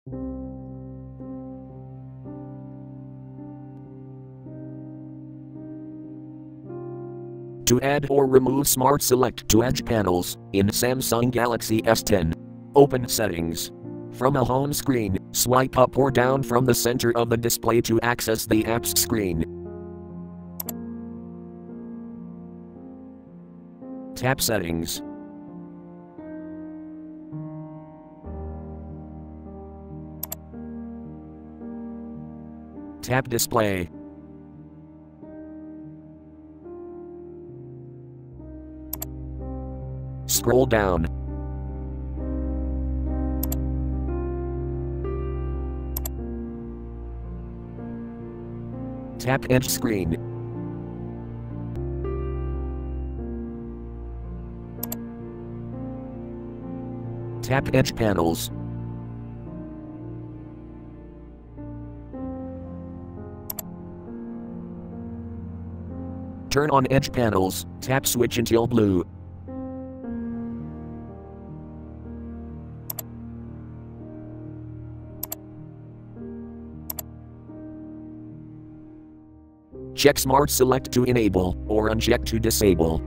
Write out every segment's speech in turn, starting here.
To add or remove Smart Select to Edge panels in Samsung Galaxy S10. Open Settings. From a home screen, swipe up or down from the center of the display to access the apps screen. Tap Settings. Tap Display. Scroll down. Tap Edge Screen. Tap Edge Panels. Turn on Edge Panels, tap Switch until blue. Check Smart Select to enable, or uncheck to disable.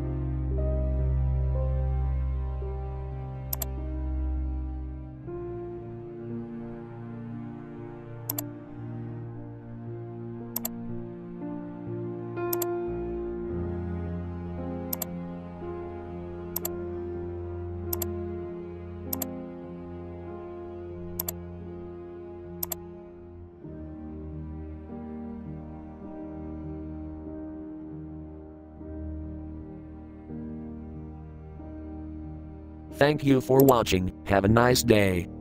Thank you for watching. Have a nice day.